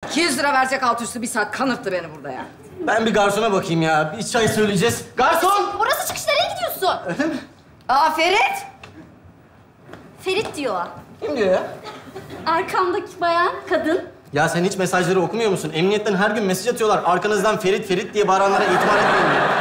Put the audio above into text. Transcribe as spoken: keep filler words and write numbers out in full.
iki yüz lira verecek alt üstü bir saat kanırttı beni burada ya. Ben bir garsona bakayım ya. Bir çay söyleyeceğiz. Garson! Orası çıkış, nereye gidiyorsun? Öyle mi? Aa Ferit! Ferit diyor. Kim diyor ya? Arkamdaki bayan, kadın. Ya sen hiç mesajları okumuyor musun? Emniyetten her gün mesaj atıyorlar. Arkanızdan Ferit Ferit diye bağıranlara itibar etmeyin ya.